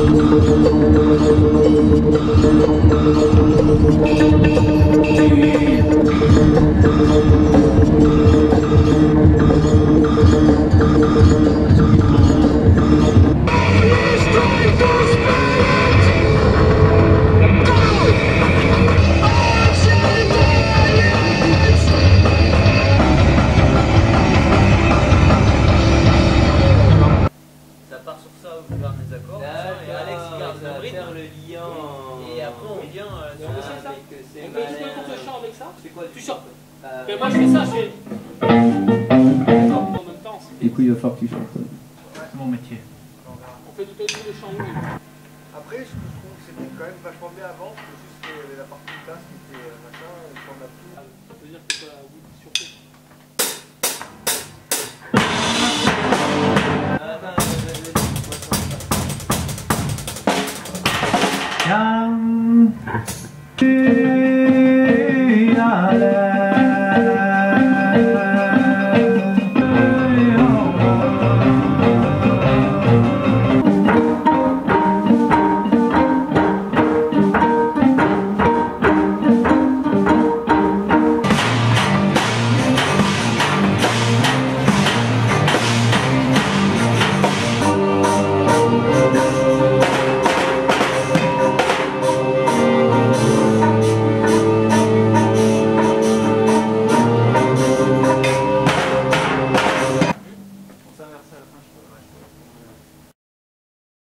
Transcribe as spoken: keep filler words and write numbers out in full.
Mais moi je fais ça, je fais. Du coup, il va falloir que tu chantes. C'est mon métier. On fait tout autour de chant. Après, je trouve que c'était quand même vachement bien avant, c'est juste qu'il y avait la partie de tasse qui était euh, machin, et qu'on a plus. Ça veut dire que c'est pas oui, surpris. Tiens.